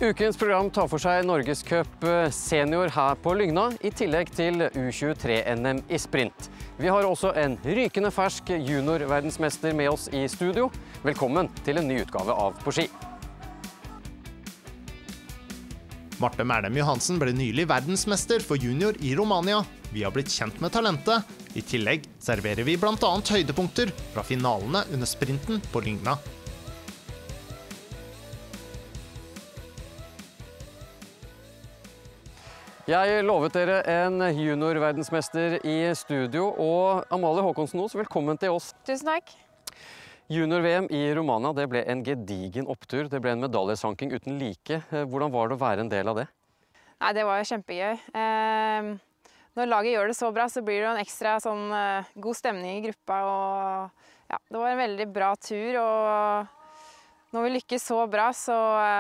Ukens program tar for seg Norgescup senior her på Lygna, i tillegg til U23-NM i sprint. Vi har også en rykende fersk junior-verdensmester med oss i studio. Velkommen til en ny utgave av På ski. Marte Mærdem Johansen ble nylig verdensmester for junior i Romania. Vi har blitt kjent med talentet. I tillegg serverer vi blant annet høydepunkter fra finalene under sprinten på Lygna. Jeg lovet dere en junior-verdensmester i studio, og Amalie Håkonsen-Os, velkommen til oss. Tusen takk. Junior-VM i Romania, det ble en gedigen opptur. Det ble en medaljesanking uten like. Hvordan var det å være en del av det? Nei, det var jo kjempegøy. Når laget gjør det så bra, så blir det jo en ekstra god stemning i gruppa. Og, ja, det var en veldig bra tur, og når vi lykkes så bra, så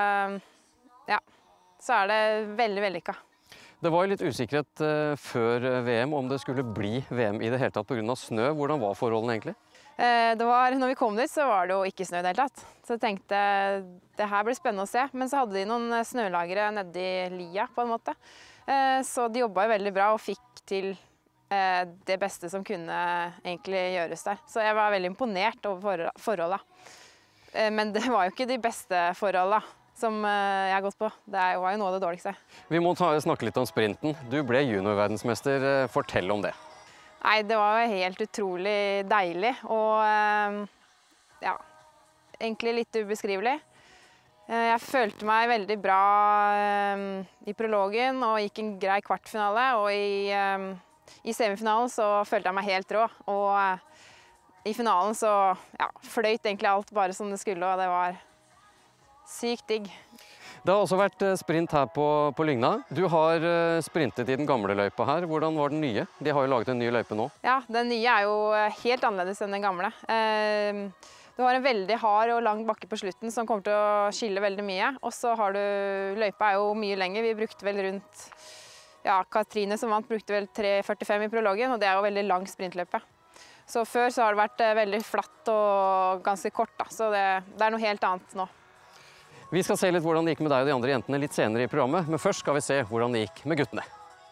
er det veldig vellykket. Det var litt usikkerhet før VM om det skulle bli VM i det hele tatt på grunn av snø. Hvordan var forholdene egentlig? Når vi kom dit, så var det jo ikke snø i det hele tatt. Så jeg tenkte, det her blir spennende å se. Men så hadde de noen snølagere nede i lia, på en måte. Så de jobbet veldig bra og fikk til det beste som kunne egentlig gjøres der. Så jeg var veldig imponert over forholdene. Men det var jo ikke de beste forholdene som jeg har gått på. Det var jo noe av det dårligste. Vi må snakke litt om sprinten. Du ble junior-verdensmester. Fortell om det. Nei, det var jo helt utrolig deilig, og egentlig litt ubeskrivelig. Jeg følte meg veldig bra i prologen og gikk en grei kvartfinale, og i semifinalen så følte jeg meg helt rå. Og i finalen så fløyt egentlig alt bare som det skulle, og det var sykt digg. Det har også vært sprint her på Lygna. Du har sprintet i den gamle løypa her. Hvordan var den nye? De har jo laget en ny løype nå. Ja, den nye er jo helt annerledes enn den gamle. Du har en veldig hard og lang bakke på slutten som kommer til å skille veldig mye. Og så har du, løypa er jo mye lenger. Vi brukte vel rundt, Katrine som vant brukte vel 3,45 i prologen, og det er jo veldig lang sprintløype. Så før så har det vært veldig flatt og ganske kort, da. Så det er noe helt annet nå. Vi skal se litt hvordan det gikk med deg og de andre jentene litt senere i programmet, men først skal vi se hvordan det gikk med guttene.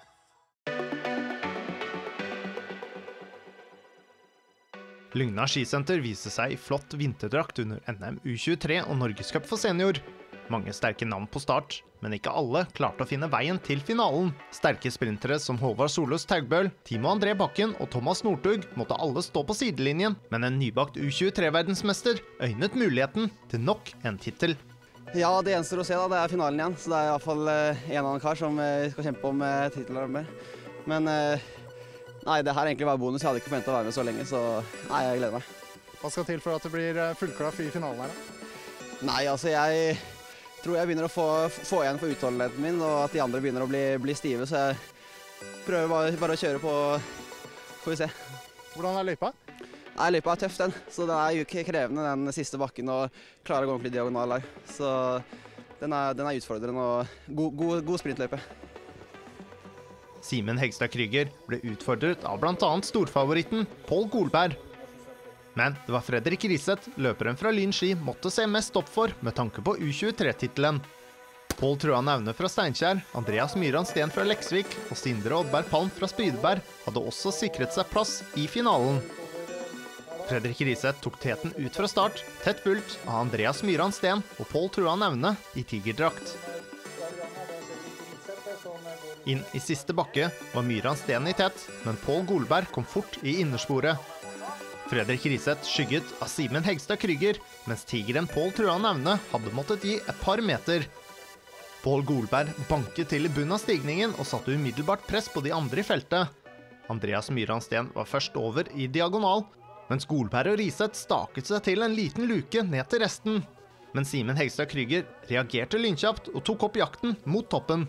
Lygna skisenter viste seg i flott vinterdrakt under NM U23 og Norgescup for senior. Mange sterke navn på start, men ikke alle klarte å finne veien til finalen. Sterke sprintere som Håvard Solås Taugbøl, Timo André Bakken og Thomas Northug måtte alle stå på sidelinjen, men en nybakt U23-verdensmester øynet muligheten til nok en titel. Ja, det gjenstår å se da, det er finalen igjen, så det er i hvert fall en annen kar som skal kjempe om titler med. Men nei, det her egentlig var bonus, jeg hadde ikke forventet å være med så lenge, så nei, jeg gleder meg. Hva skal til for at det blir fullklaff i finalen her da? Nei, altså jeg tror jeg begynner å få igjen for utholdenheten min, og at de andre begynner å bli stive, så jeg prøver bare å kjøre på, får vi se. Hvordan er løypa? Nei, løypa er tøff den, så den er jo ikke krevende den siste bakken og klarer å gå ordentlig diagonal her. Så den er utfordrende og god sprintløype. Simen Hegstad Krüger ble utfordret av blant annet storfavoritten Pål Golberg. Men det var Fredrik Riseth, løperen fra Lyn Ski, måtte se mest opp for med tanke på U23-titelen. Pål Trua Naune fra Steinkjer, Andreas Myran Sten fra Leksvik og Sindre Oddberg Palm fra Spydeberg hadde også sikret seg plass i finalen. Fredrik Riseth tok teten ut fra start, tett fulgt av Andreas Myran Sten og Pål Trua Naune i tigerdrakt. Inn i siste bakke var Myran Sten i tett, men Pål Golberg kom fort i innersporet. Fredrik Riseth skygget av Simen Hegstad Krüger, mens tigeren Pål Trua Naune hadde måttet gi et par meter. Pål Golberg banket til i bunnen av stigningen og satte umiddelbart press på de andre i feltet. Andreas Myran Sten var først over i diagonal, mens Golberg og Riseth staket seg til en liten luke ned til resten. Men Simen Hegstad Krüger reagerte lynkjapt og tok opp jakten mot toppen.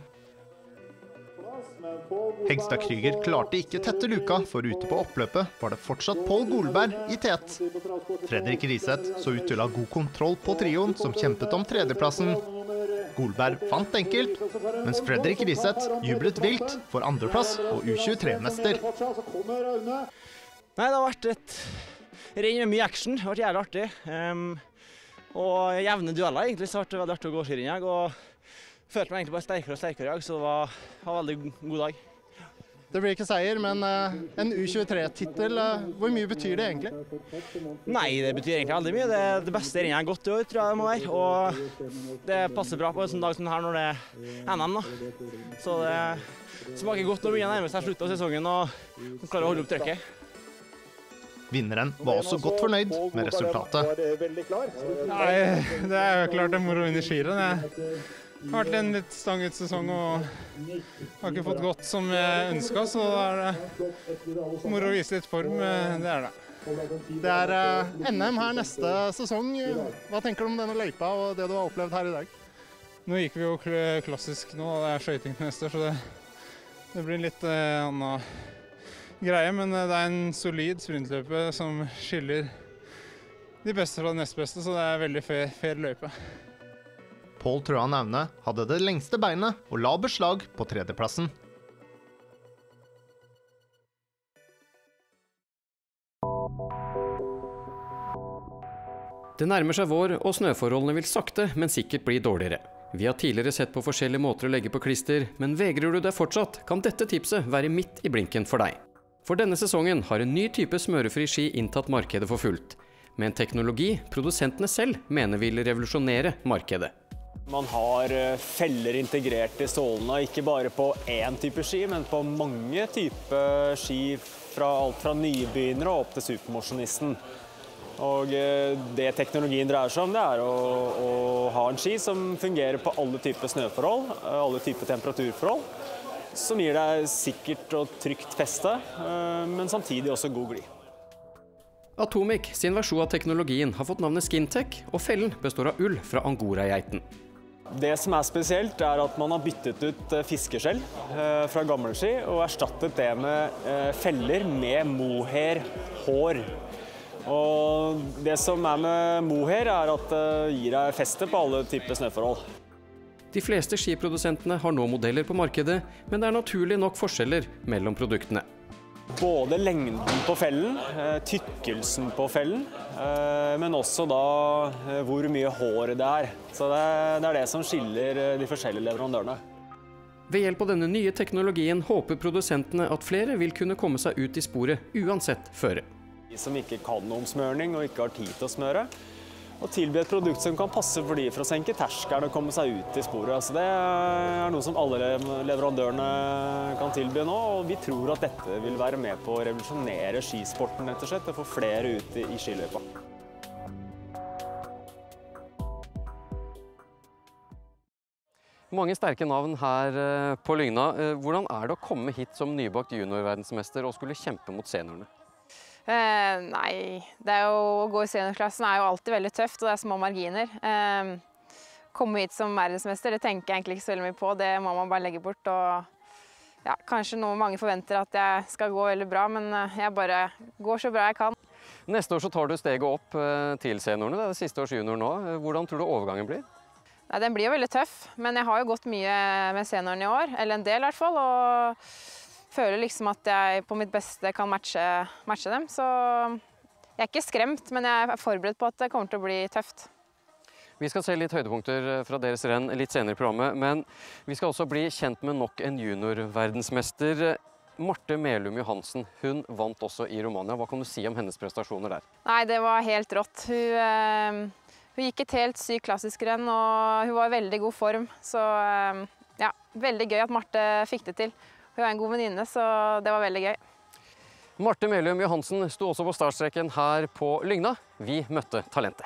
Hegstad Krüger klarte ikke tette luka, for ute på oppløpet var det fortsatt Pål Golberg i tet. Fredrik Riseth så ut til å ha god kontroll på trioen som kjempet om tredjeplassen. Golberg fant enkelt, mens Fredrik Riseth jublet vilt for andreplass og U23-mester. Nei, det har vært et renn med mye action. Det har vært jævlig artig. Og jevne dueller egentlig, så har det vært veldig artig å gå skirenn. Og følte meg egentlig bare sterkere og sterkere i dag, så det var en veldig god dag. Det blir ikke seier, men en U23-tittel, hvor mye betyr det egentlig? Nei, det betyr egentlig veldig mye. Det er det beste rennet jeg har gått i år, tror jeg det må være. Og det passer bra på en sånn dag som her når det er NM, da. Så det smaker godt å begynne nærmest her slutt av sesongen og klare å holde opp trykket. Vinneren var også godt fornøyd med resultatet. Nei, det er jo klart det er moro å vinne skirenn. Det har vært en litt stanget sesong og har ikke fått gått som jeg ønsket, så da er det moro å vise litt form, det er det. Det er NM her neste sesong. Hva tenker du om denne løypa og det du har opplevd her i dag? Nå gikk vi jo klassisk nå, og det er skøyting til neste, så det blir en litt annen greie, men det er en solid sprintløype som skiller de beste fra de nest beste, så det er veldig fair løype. Pål Trøan Aune hadde det lengste beinet og la beslag på tredjeplassen. Det nærmer seg vår, og snøforholdene vil sakte, men sikkert bli dårligere. Vi har tidligere sett på forskjellige måter å legge på klister, men vegrer du deg fortsatt, kan dette tipset være midt i blinken for deg. For denne sesongen har en ny type smørefri ski inntatt markedet for fullt, med en teknologi produsentene selv mener vil revolusjonere markedet. Man har feller integrert i sålene, ikke bare på én type ski, men på mange typer ski, fra alt fra nybegynnere og opp til supermosjonisten. Og det teknologien dreier seg om, det er å ha en ski som fungerer på alle typer snøforhold, alle typer temperaturforhold, som gir deg sikkert og trygt feste, men samtidig også god glid. Atomic sin versjon av teknologien har fått navnet Skintech, og fellen består av ull fra angora-geiten. Det som er spesielt, er at man har byttet ut fiskeskjell fra gamle ski og erstattet det med feller med mohair-hår. Og det som er med mohair, er at det gir deg feste på alle typer snøforhold. De fleste skiprodusentene har nå modeller på markedet, men det er naturlig nok forskjeller mellom produktene. Både lengden på fellen, tykkelsen på fellen, men også da hvor mye hår det er. Så det er det som skiller de forskjellige leverandørene. Ved hjelp av denne nye teknologien håper produsentene at flere vil kunne komme seg ut i sporet uansett føre. De som ikke kan noe om smøring og ikke har tid til å smøre, og tilby et produkt som kan passe for de for å senke terskelen og komme seg ut i sporet. Altså det er noe som alle leverandørene kan tilby nå, og vi tror at dette vil være med på å revolusjonere skisporten rett og slett, og få flere ut i skiløypa. Mange sterke navn her på Lygna. Hvordan er det å komme hit som nybakt juniorverdensmester og skulle kjempe mot seniorene? Nei, det er jo, å gå i seniorklassen er jo alltid veldig tøft, og det er små marginer. Komme hit som verdensmester, det tenker jeg egentlig ikke så veldig mye på, det må man bare legge bort. Og ja, kanskje noe mange forventer at jeg skal gå veldig bra, men jeg bare går så bra jeg kan. Neste år så tar du steget opp til seniorene, det er det siste års junior nå. Hvordan tror du overgangen blir? Nei, den blir jo veldig tøff, men jeg har jo gått mye med seniorene i år, eller en del i hvert fall, og føler liksom at jeg på mitt beste kan matche dem, så jeg er ikke skremt, men jeg er forberedt på at det kommer til å bli tøft. Vi skal se litt høydepunkter fra deres renn litt senere i programmet, men vi skal også bli kjent med nok en juniorverdensmester. Marte Melum Johansen, hun vant også i Romania. Hva kan du si om hennes prestasjoner der? Nei, det var helt rått. Hun gikk et helt sykt klassisk renn, og hun var i veldig god form, så ja, veldig gøy at Marte fikk det til. Hun er en god venninne, så det var veldig gøy. Marte Melum Johansen sto også på startstreken her på Lygna. Vi møtte talentet.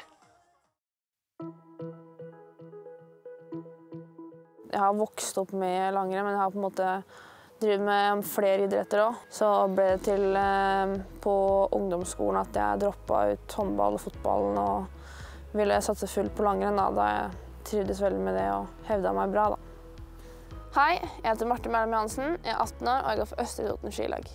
Jeg har vokst opp med langrenn, men jeg har på en måte drevet med flere idretter også. Så ble det til på ungdomsskolen at jeg droppet ut håndball og fotballen og ville satse fullt på langrenn da jeg trivdes veldig med det og hevdet meg bra da. Hei, jeg heter Marte Melum Johansen, jeg er 18 år og jeg går for Østre Toten skilag.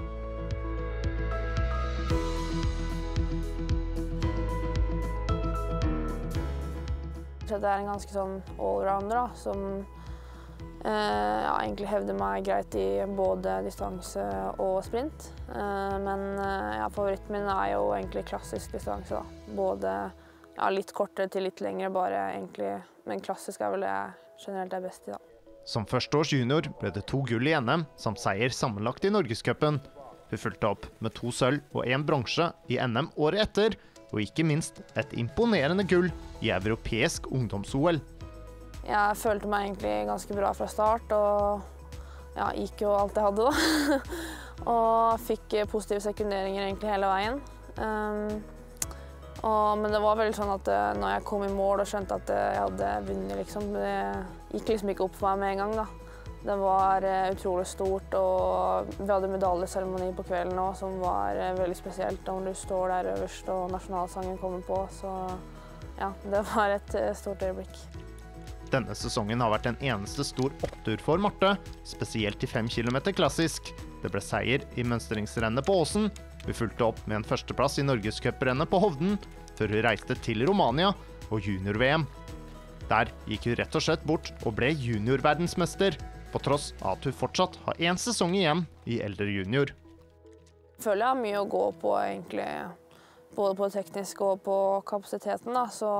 Jeg er en ganske sånn allrounder da, som egentlig hevder meg greit i både distanse og sprint. Men favoritten min er jo egentlig klassisk distanse da. Både litt kortere til litt lengre bare egentlig, men klassisk er vel det jeg generelt er best i, da. Som førsteårs junior ble det 2 gull i NM, samt seier sammenlagt i Norgescupen. Hun fulgte opp med 2 sølv og 1 bronse i NM året etter, og ikke minst et imponerende gull i europeisk ungdoms-OL. Jeg følte meg egentlig ganske bra fra start, og ja, gikk jo alt jeg hadde da. Og fikk positive sekunderinger egentlig hele veien. Men det var veldig sånn at når jeg kom i mål og skjønte at jeg hadde vunnet, liksom, det gikk liksom ikke opp for meg med en gang da. Det var utrolig stort, og vi hadde medaljeseremoni på kvelden også, som var veldig spesielt når du står der øverst og nasjonalsangen kommer på. Så ja, det var et stort øyeblikk. Denne sesongen har vært en eneste stor opptur for Marte, spesielt i 5 km klassisk. Det ble seier i mønstringsrennet på Åsen. Hun fulgte opp med en førsteplass i Norgescuprennet på Hovden, før hun reiste til Romania og junior-VM. Der gikk hun rett og slett bort og ble junior-verdensmester, på tross av at hun fortsatt har 1 sesong igjen i eldre junior. Jeg føler jeg har mye å gå på egentlig, både på det tekniske og på kapasiteten da, så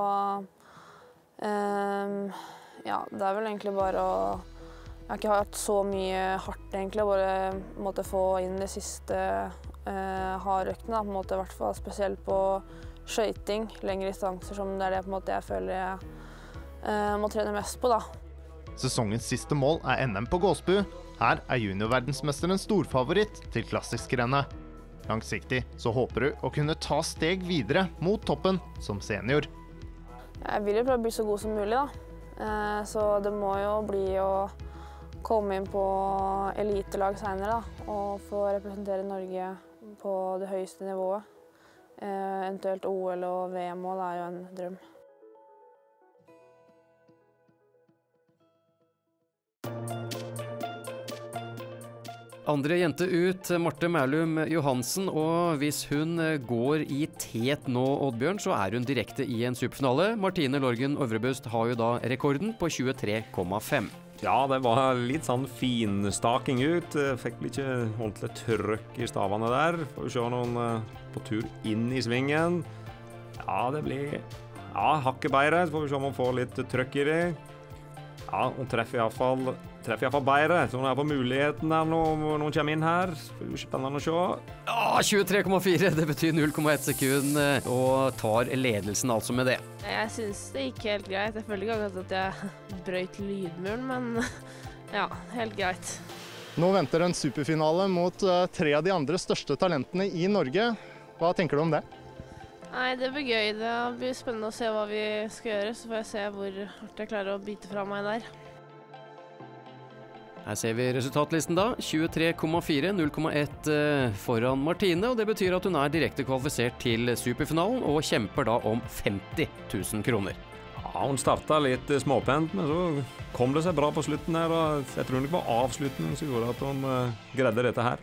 ja, det er vel egentlig bare å... Jeg har ikke hatt så mye hardt egentlig, bare måtte få inn de siste hardøktene, på en måte, i hvert fall spesielt på skøyting, lengre distanser, som det er det på en måte jeg føler jeg må trene mest på da. Sesongens siste mål er NM på Gåsbu. Her er juniorverdensmesteren storfavoritt til klassisk-rennet. Langsiktig så håper hun å kunne ta steg videre mot toppen som senior. Jeg vil jo prøve å bli så god som mulig da, så det må jo bli å komme inn på elitelag senere da, og få representere Norge på det høyeste nivået. Eventuelt OL og VM-mål er jo en drøm. Andre jente ut, Marte Mærlum Johansen, og hvis hun går i tet nå, Oddbjørn, så er hun direkte i en superfinale. Martine Lorgen Øvrebust har jo da rekorden på 23,5. Ja, det var litt sånn finstaking ut. Fikk ikke ordentlig trøkk i stavene der. Får vi se noen på tur inn i svingen. Ja, det blir hakket bedre. Så får vi se om hun får litt trøkk i det. Ja, hun treffer i hvert fall bedre. Så hun er på muligheten der nå, når noen kommer inn her. Det blir spennende å se. Ja, 23,4, det betyr 0,1 sekund, og tar ledelsen altså med det. Jeg synes det gikk helt greit. Jeg føler ikke akkurat at jeg brøt lydmuren, men ja, helt greit. Nå venter en superfinale mot 3 av de andre største talentene i Norge. Hva tenker du om det? Nei, det blir gøy. Det blir spennende å se hva vi skal gjøre, så får jeg se hvor hardt jeg klarer å bite fra meg der. Her ser vi resultatlisten da. 23,4, 0,1 foran Martine, og det betyr at hun er direkte kvalifisert til superfinalen og kjemper da om 50 000 kroner. Ja, hun startet litt småpent, men så kom det seg bra på slutten her, og jeg tror det var avslutningen som gjorde at hun greide dette her.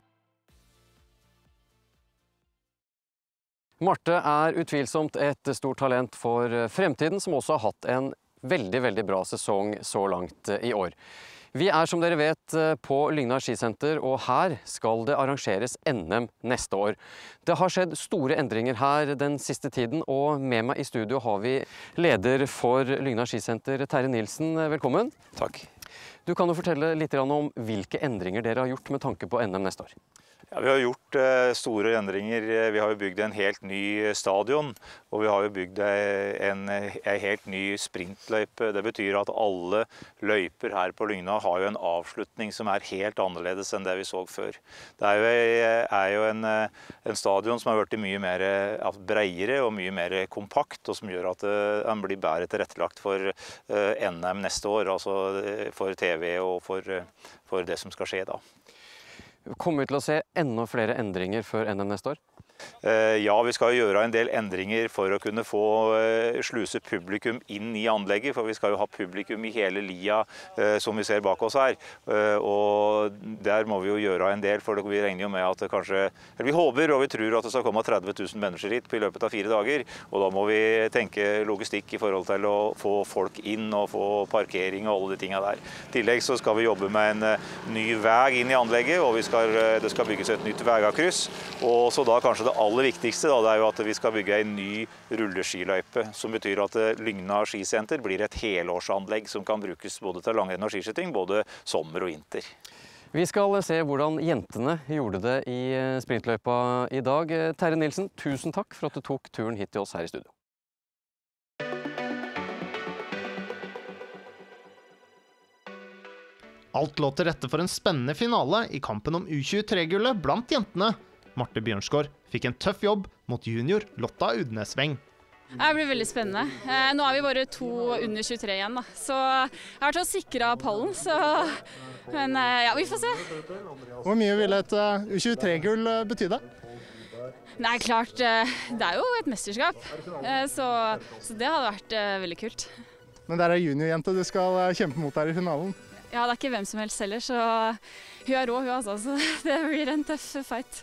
Marte er utvilsomt et stort talent for fremtiden, som også har hatt en veldig bra sesong så langt i år. Vi er, som dere vet, på Lygna skisenter, og her skal det arrangeres NM neste år. Det har skjedd store endringer her den siste tiden, og med meg i studio har vi leder for Lygna skisenter, Terje Nilsen. Velkommen. Takk. Du kan jo fortelle litt om hvilke endringer dere har gjort med tanke på NM neste år. Ja, vi har gjort store endringer. Vi har jo bygd en helt ny stadion, og vi har jo bygd en helt ny sprintløype. Det betyr at alle løyper her på Lygna har jo en avslutning som er helt annerledes enn det vi så før. Det er jo en stadion som har vært mye mer bredere og mye mer kompakt, og som gjør at den blir bedre tilrettelagt for NM neste år, altså for TV og for det som skal skje da. Kommer vi til å se enda flere endringer før NM neste år? Ja, vi skal gjøre en del endringer for å kunne få sluse publikum inn i anlegget, for vi skal jo ha publikum i hele lia som vi ser bak oss her. Og der må vi jo gjøre en del, for vi regner jo med at det kanskje, eller vi håper og vi tror at det skal komme 30 000 mennesker hit i løpet av 4 dager, og da må vi tenke logistikk i forhold til å få folk inn og få parkering og alle de tingene der. I tillegg så skal vi jobbe med en ny vei inn i anlegget, og det skal bygges et nytt veikryss, og så da kanskje det aller viktigste da, det er jo at vi skal bygge en ny rulleskiløype, som betyr at Lygna skisenter blir et helårsanlegg som kan brukes både til langrenn og skiskyting, både sommer og vinter. Vi skal se hvordan jentene gjorde det i sprintløypa i dag. Terje Nilsen, tusen takk for at du tok turen hit til oss her i studio. Alt lå til rette for en spennende finale i kampen om U23-gullet blant jentene. Marte Bjørnsgaard fikk en tøff jobb mot junior Lotta Udnesveng. Det blir veldig spennende. Nå er vi bare 2 under 23 igjen, da. Så jeg har vært sikret pallen, men ja, vi får se. Hvor mye vil et U23-gull bety det? Nei, klart, det er jo et mesterskap, så det hadde vært veldig kult. Men der er juniorjente du skal kjempe mot her i finalen. Ja, det er ikke hvem som helst heller, så hun er rå, hun altså, så det blir en tøff fight.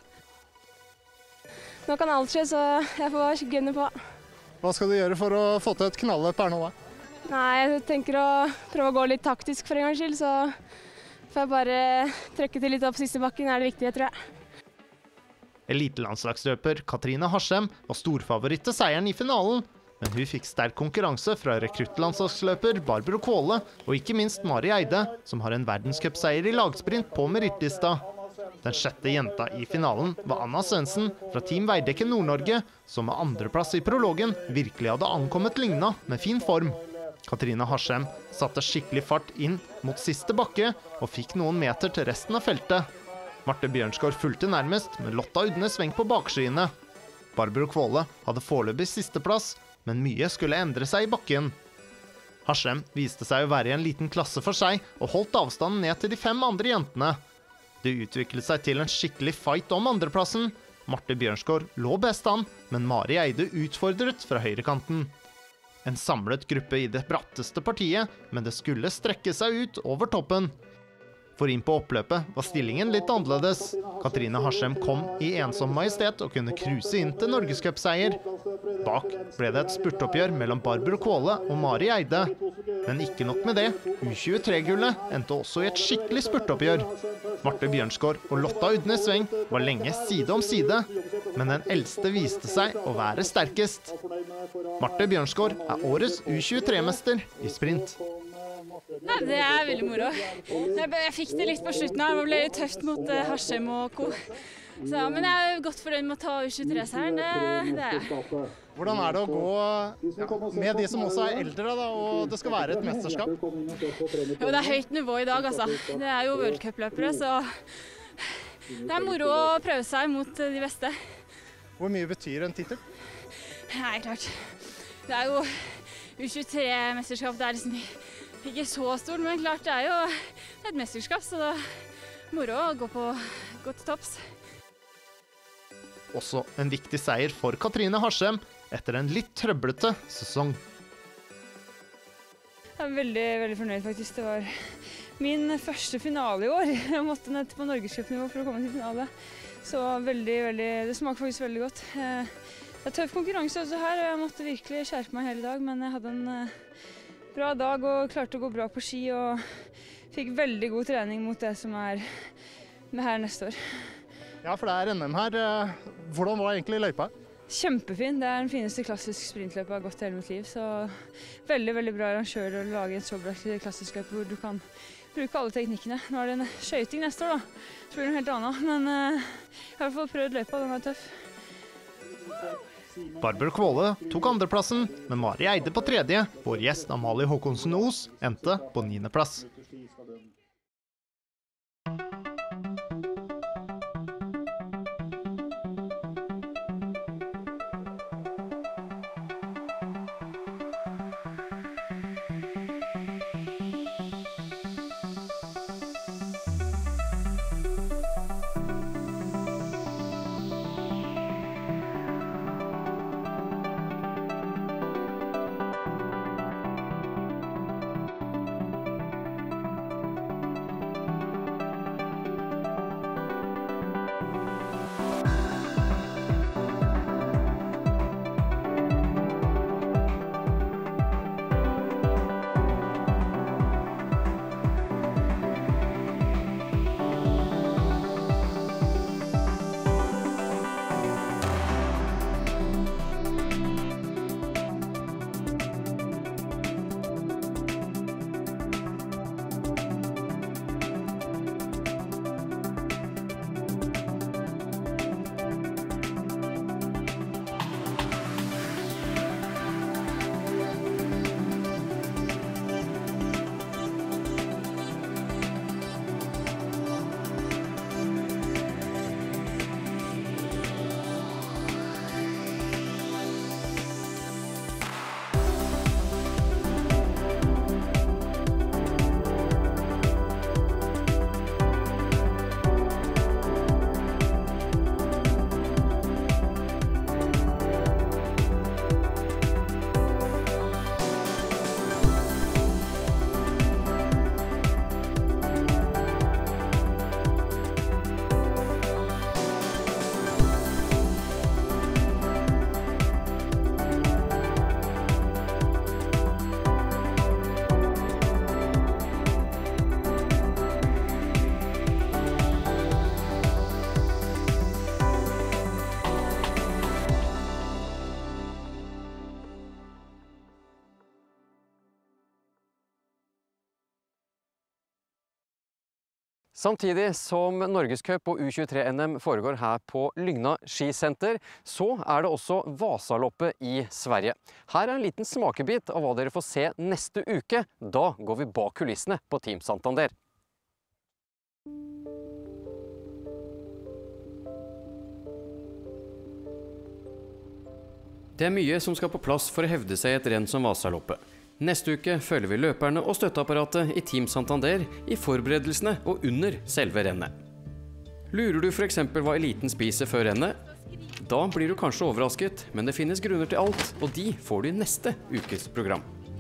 Nå kan alt skje, så jeg får bare gunne på. Hva skal du gjøre for å få til et knalløp her nå da? Nei, jeg tenker å prøve å gå litt taktisk for en gangs skyld, så får jeg bare trykke til litt opp siste bakken, er det viktige, tror jeg. Elitelandslagsløper Katrine Harsem var storfavoritt til seieren i finalen, men hun fikk sterk konkurranse fra rekruttlandslagsløper Barbro Kvåle og ikke minst Mari Eide, som har en verdenscupseier i lagsprint på merittlista. Den 6. jenta i finalen var Anna Svendsen fra Team Veidekke Nord-Norge, som med andreplass i prologen virkelig hadde ankommet Lygna med fin form. Katrine Harsem satte skikkelig fart inn mot siste bakke og fikk noen meter til resten av feltet. Marte Bjørnsgaard fulgte nærmest med Lotta Udnesveng på bakskyene. Barbro Kvåle hadde foreløpig sisteplass, men mye skulle endre seg i bakken. Harsem viste seg å være i en liten klasse for seg og holdt avstanden ned til de 5 andre jentene. Det utviklet seg til en skikkelig fight om andreplassen. Marte Bjørnsgaard lå best an, men Mari Eide utfordret fra høyrekanten. En samlet gruppe i det bratteste partiet, men det skulle strekke seg ut over toppen. For inn på oppløpet var stillingen litt annerledes. Katrine Harsem kom i ensom majestet og kunne kruse inn til Norgescupseier. Bak ble det et spurtoppgjør mellom Barbro Kvåle og Mari Eide. Men ikke nok med det, U23-gullet endte også i et skikkelig spurtoppgjør. Marte Bjørnsgaard og Lotta Udnesveng var lenge side om side, men den eldste viste seg å være sterkest. Marte Bjørnsgaard er årets U23-mester i sprint. Nei, det er veldig moro. Jeg fikk det litt på slutten her, det ble litt tøft mot Harsem og co. Men jeg er godt fornøyd med å ta U23-seieren, det er jeg. Hvordan er det å gå med de som også er eldre da, og det skal være et mesterskap? Jo, det er høyt nivå i dag, altså. Det er jo World Cup-løpere, så det er moro å prøve seg mot de beste. Hvor mye betyr en titel? Nei, klart. Det er jo U23-mesterskap, det er liksom ikke så stort, men klart det er jo et mesterskap, så det er moro å gå til topps. Også en viktig seier for Katrine Harsem etter en litt trøblete sesong. Jeg er veldig, veldig fornøyd faktisk. Det var min første finale i år. Jeg måtte ned på norgescupnivå for å komme til finale. Så det smaker faktisk veldig godt. Det er tøff konkurranse også her, og jeg måtte virkelig skjerpe meg hele dag, men jeg hadde en bra dag og klarte å gå bra på ski og fikk veldig god trening mot det som er med her neste år. Ja, for det er NM her. Hvordan var egentlig løypa? Kjempefin. Det er den fineste klassisk sprintløypa jeg har gått hele mitt liv. Så veldig, veldig bra arrangør å lage et så bra klassisk løype hvor du kan bruke alle teknikkene. Nå er det en skøyting neste år da. Så blir det noe helt annet. Men jeg har i hvert fall prøvd løypa, den er tøff. Barbro Kvåle tok andreplassen, men Mari Eide på tredje. Vår gjest Amalie Håkonsen Os endte på 9. plass. Samtidig som Norgescup og U23-NM foregår her på Lygna skisenter, så det også Vasaloppet i Sverige. Her en liten smakebit av hva dere får se neste uke. Da går vi bak kulissene på Team Santander. Det mye som skal på plass for å hevde seg i et renn som Vasaloppet. Neste uke følger vi løperne og støtteapparatet i Team Santander i forberedelsene og under selve rennet. Lurer du for eksempel hva eliten spiser før rennet? Da blir du kanskje overrasket, men det finnes grunner til alt, og de får du i neste ukes program.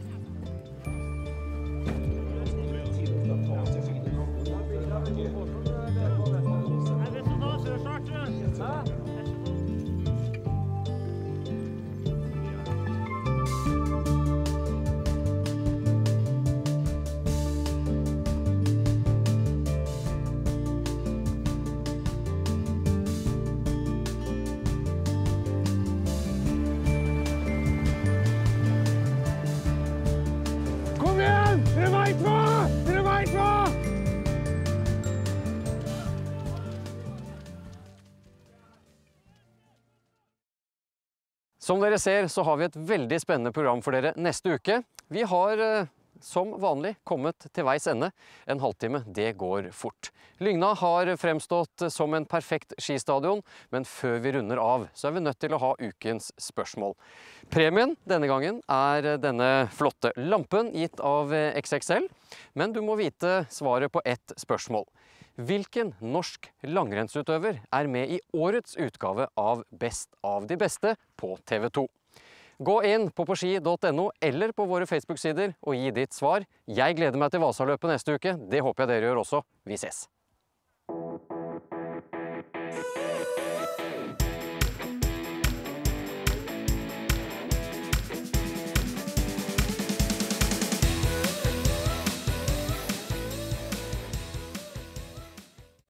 Som dere ser, så har vi et veldig spennende program for dere neste uke. Vi har som vanlig kommet til veis ende. En halvtime, det går fort. Lygna har fremstått som en perfekt skistadion, men før vi runder av, så vi nødt til å ha ukens spørsmål. Premien denne gangen denne flotte lampen gitt av XXL, men du må vite svaret på ett spørsmål. Hvilken norsk langrennsutøver med i årets utgave av Best av de beste på TV 2? Gå inn på ski.no eller på våre Facebook-sider og gi ditt svar. Jeg gleder meg til Vasaløpet neste uke. Det håper jeg dere gjør også. Vi ses!